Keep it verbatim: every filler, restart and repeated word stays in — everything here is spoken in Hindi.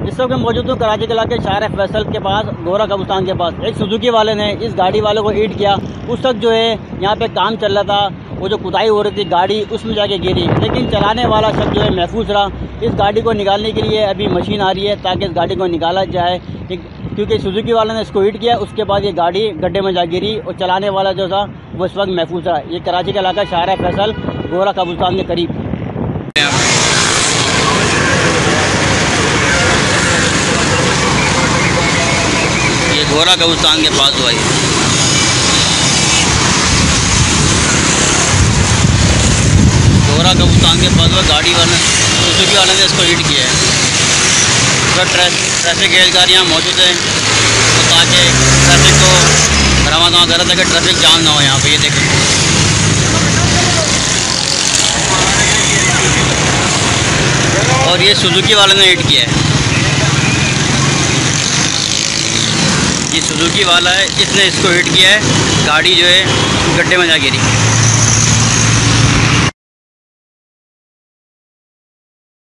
इस वक्त मैं मौजूद हूँ कराची के इलाके शार फैसल के पास, गोरा कब्रिस्तान के पास। एक सुजुकी वाले ने इस गाड़ी वाले को हिट किया। उस वक्त जो है यहाँ पे काम चल रहा था, वो जो खुदाई हो रही थी गाड़ी उसमें जाके गिरी, लेकिन चलाने वाला शख्स जो है महफूज रहा। इस गाड़ी को निकालने के लिए अभी मशीन आ रही है ताकि इस गाड़ी को निकाला जाए, क्योंकि सुजुकी वाले ने इसको हिट किया। उसके बाद ये गाड़ी गड्ढे में जा गिरी और चलाने वाला जो था वो इस वक्त महफूज रहा। ये कराची का इलाका शार फैसल, गोरा कब्रिस्तान के करीब। ये गोरा कब्रिस्तान के पास हुआ है। गोरा कब्रिस्तान के पास हुआ, गाड़ी वाले सुजुकी वाले ने इसको हिट किया है। तो ट्रैफिक एहलकारियाँ मौजूद हैं तो ताकि ट्रैफिक को बरामद कर रहे थे कि ट्रैफिक जाम ना हो यहाँ पे। ये देखें, और ये सुजुकी वाले ने हिट किया है। ये सुजुकी वाला है, इसने इसको हिट किया है, गाड़ी जो है गड्ढे में जा गिरी।